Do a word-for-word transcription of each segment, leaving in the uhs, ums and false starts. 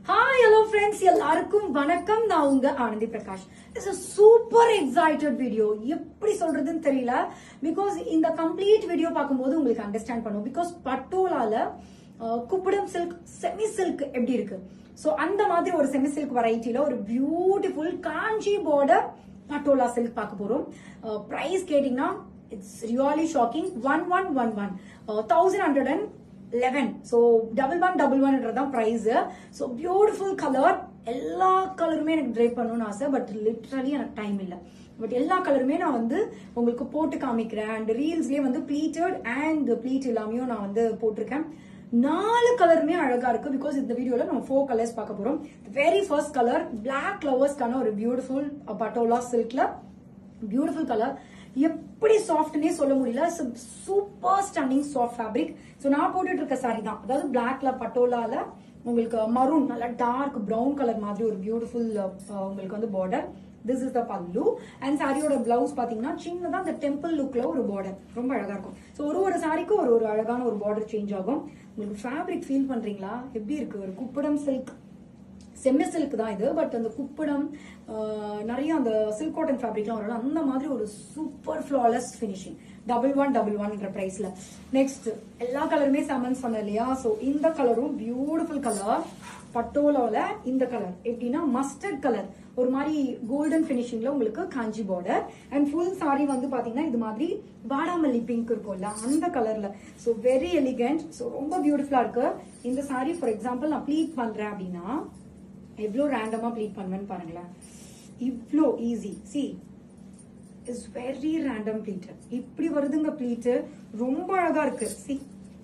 Hi, hello friends. எல்லாருக்கும் வணக்கம். நான் உங்க Anandhi Prakash. It's a super excited video. எப்படி சொல்றதுன்னு தெரியல. Because இந்த complete video பார்க்கும்போது உங்களுக்கு understand பண்ணும். Because பட்டோலால குப்படம் சில்க் செமி சில்க் எப்படி இருக்கு? So அந்த மாதிரி ஒரு செமி சில்க் வெரைட்டில ஒரு beautiful Kanchi border Patola silk பார்க்க போறோம். பிரைஸ் கேட்டிங்கன்னா it's really shocking. one one one one one thousand eleven. So double one double one is price. So beautiful color. எல்லா கலருமே எனக்கு ட்ரை பண்ணனும்னு ஆசை, பட் லிட்டரலி எனக்கு டைம் இல்ல. பட் எல்லா கலருமே நான் வந்து உங்களுக்கு போட்டு காமிக்கிறேன். அண்ட் ரீல்ஸ்லயே வந்து ப்ளீட்டட் அண்ட் ப்ளீட் இல்லாமையும் நான் வந்து போட்டிருக்கேன். நாலு கலருமே அழகா இருக்கு. பிகாஸ் இந்த வீடியோல நம்ம ஃபோர் கலர்ஸ் பார்க்க போறோம். வெரி ஃபர்ஸ்ட் கலர் பிளாக் லவர்ஸ்க்கான ஒரு பியூட்டிஃபுல் பட்டோலா சில்க்ல பியூட்டிஃபுல் கலர். எப்படி சாஃப்ட்னே சொல்ல முடியல. Super stunning soft fabric. So நான் போட்டுட்டு இருக்க சாரி தான், அதாவது பிளாக்ல பட்டோலால உங்களுக்கு மரூன் நல்ல டார்க் பிரவுன் கலர் மாதிரி ஒரு பியூட்டிஃபுல் உங்களுக்கு வந்து பார்டர். திஸ் இஸ் த பல்லு. அண்ட் சாரியோட பிளவுஸ் பாத்தீங்கன்னா சின்னதா அந்த டெம்பிள் லுக்ல ஒரு பார்டர் ரொம்ப அழகா இருக்கும். சோ ஒரு ஒரு சாரிக்கும் ஒரு ஒரு அழகான ஒரு பார்டர் சேஞ்ச் ஆகும். உங்களுக்கு ஃபேப்ரிக் ஃபீல் பண்றீங்களா? எப்படி இருக்கு? ஒரு குப்படம் சில்க் செம்மி சில்க் தான் இது. பட் அந்த குப்படம் நிறைய அந்த சில்க் காட்டன் ஃபேப்ரிக்லாம் வரல, அந்த மாதிரி ஒரு super flawless finishing. Double one double ஒன்ன்ற பிரைஸ்ல. நெக்ஸ்ட் எல்லா கலருமே சமன்ஸ் பண்ண இல்லையா? சோ இந்த கலரும் பியூட்டிஃபுல் கலர். பட்டோலால இந்த கலர் எப்படின்னா மஸ்டர்ட் கலர், ஒரு மாதிரி கோல்டன் பினிஷிங்ல உங்களுக்கு Kanchi border. And full sari வந்து பாத்தீங்கன்னா இது மாதிரி வாடாமல்லி பிங்க் இருக்கும்ல அந்த கலர்ல. So very elegant. சோ ரொம்ப பியூட்டிஃபுல்லா இருக்கு இந்த சாரி. ஃபார் எக்ஸாம்பிள் நான் ப்ளீட் பண்றேன் அப்படின்னா எவ்வளவு ரேண்டமா ப்ளீட் பண்ணுவேன்னு பாருங்களேன். இவ்ளோ easy. She is very random pleat. இப்படி வருதுங்க ப்ளீட். ரொம்ப அழகா இருக்கு. See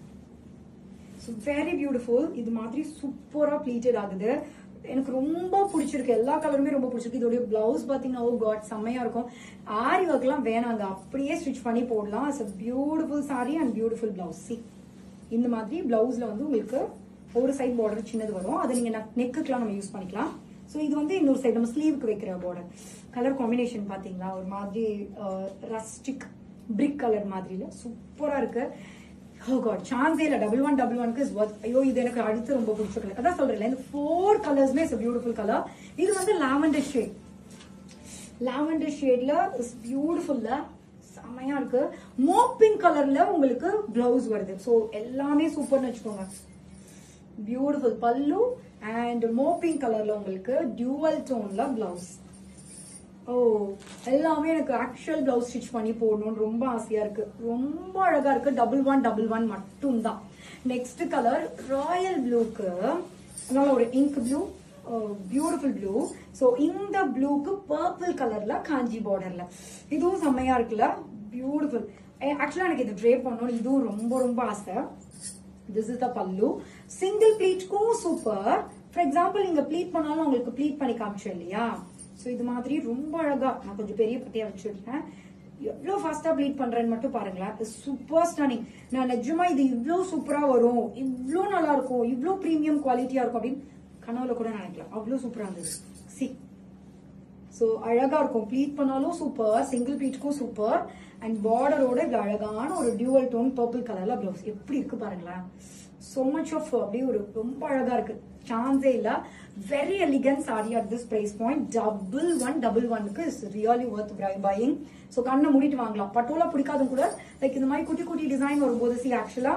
very beautiful. இது மாதிரி சூப்பரா ப்ளீட்டட் ஆகுது. எனக்கு ரொம்ப பிடிச்சிருக்கு. எல்லா கலருமே ரொம்ப பிடிச்சிருக்கு. இதோட பிளவுஸ் பாத்தீங்கன்னா ஓ காட் செம்மையா இருக்கும். ஆரி ஒர்க் எல்லாம் வேணாங்க, அப்படியே ஸ்டிச் பண்ணி போடலாம். It's a beautiful sari and beautiful blouse. See இந்த மாதிரி பிளவுஸ்ல வந்து உங்களுக்கு ஒரு சைட் பார்டர் சின்னது வரும். அதை நீங்க நெக்குக்கெல்லாம் நம்ம யூஸ் பண்ணிக்கலாம். சோ இது வந்து இன்னொரு சைடு நம்ம ஸ்லீவுக்கு வைக்கிற பார்டர். கலர் காம்பினேஷன் பாத்தீங்களா? ஒரு மாதிரி ரஸ்டிக் பிரிக் கலர் மாதிரில சூப்பரா இருக்கு. ஓ காட் சான்ஸே இல்ல. டபுள் ஒன் டபுள் ஒன்க்கு இஸ் வர்த். ஐயோ இது எனக்கு அடுத்து ரொம்ப பிடிச்ச கலர். அதான் சொல்றேன், இந்த ஃபோர் கலர்ஸ்மே இஸ் பியூட்டிஃபுல் கலர். இது வந்து லாவெண்டர் ஷேட். லாவெண்டர் ஷேட்ல இஸ் பியூட்டிஃபுல்ல செமையா இருக்கு. மோப்பிங் கலர்ல உங்களுக்கு பிளவுஸ் வருது. சோ எல்லாமே சூப்பர்னு வச்சுக்கோங்க. பியூட்டிஃபுல் பல்லு அண்ட் மோப்பிங் கலர்ல உங்களுக்கு டியூவல் டோன்ல பிளவுஸ். ஓ எல்லாமே எனக்கு ஆக்சுவல் பிளவுஸ் ஸ்டிச் பண்ணி போடணும்னு ரொம்ப ஆசையா இருக்கு. ரொம்ப அழகா இருக்கு. டபுள் ஒன் டபுள் ஒன் மட்டும் தான். நெக்ஸ்ட் கலர் ராயல் ப்ளூக்கு அதனால ஒரு ink blue, beautiful blue. So இந்த ப்ளூக்கு பர்பிள் கலர்ல காஞ்சி பார்டர்ல இதுவும் செம்மையா இருக்குல்ல. பியூட்டிஃபுல். ஆக்சுவலா எனக்கு இது ட்ரே பண்ணணும், இதுவும் ரொம்ப ரொம்ப ஆசை. This is the pallu. Single pleat ko super. For example, நீங்க pleat பண்ணாலும் உங்களுக்கு pleat பண்ணி காமிச்சேன் இல்லையா? சோ இது மாதிரி ரொம்ப அழகா நான் கொஞ்சம் பெரிய பட்டியா வச்சிருக்கேன். எவ்வளவு ஃபாஸ்டா ப்ளீட் பண்றேன்னு மட்டும் பாருங்களேன். Super stunning. நான் நிஜமா இது இவ்வளவு சூப்பரா வரும், இவ்வளவு நல்லா இருக்கும், இவ்வளவு பிரீமியம் குவாலிட்டியா இருக்கும் அப்படின்னு கனவுல கூட நினைக்கலாம். அவ்வளவு சூப்பரா இருந்தது. சி சோ அழகா இருக்கும். ப்ளீட் பண்ணாலும் சூப்பர், சிங்கிள் ப்ளீட்க்கும் சூப்பர். அண்ட் பார்டரோட இது அழகான ஒரு டியூவல் டோன் பர்பிள் கலர்ல பிளவுஸ் எப்படி இருக்கு பாருங்களேன். சோ மச் ஆஃப் அப்படியே ஒரு ரொம்ப அழகா இருக்கு. சான்ஸே இல்ல. Very elegant sari at this price point. Double one double ஒன்னுக்கு is really worth buying. So கண்ணை மூடிட்டு வாங்கலாம். பட்டோலா பிடிக்காதும் கூட லைக் இந்த மாதிரி குட்டி குட்டி டிசைன் வரும்போது சி ஆக்சுவலா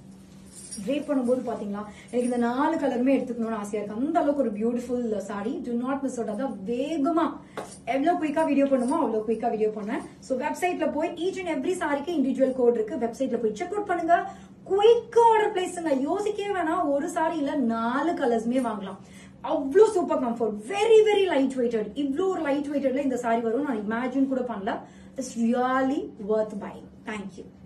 ட்ரேப் பண்ணும்போது பாத்தீங்களா எனக்கு இந்த நாலு கலருமே எடுத்துக்கணும்னு ஆசையா இருக்கு. அந்த அளவுக்கு ஒரு beautiful sari. To not miss out. அதான் வேகமா எவ்வளவு குயிக்கா வீடியோ பண்ணுமோ அவ்வளவு குயிக்கா வீடியோ பண்ணேன். சோ வெப்சைட்ல போய் ஈச் அண்ட் எவ்ரி சாரிக்கு இண்டிவிஜுவல் கோட் இருக்கு. வெப்சைட்ல போய் செக் அவுட் பண்ணுங்க. குயிக்கா ஆர்டர் பிளேஸ்ங்க. யோசிக்கவே வேணாம். ஒரு சாரியில நாலு கலர்ஸ்மே வாங்கலாம். அவ்வளவு super comfort. Very very light weighted. இவ்வளவு ஒரு லைட் வெயிட்டட்ல இந்த சாரி வரும் நான் இமேஜின் கூட பண்ணல. It's really worth buying. Thank you.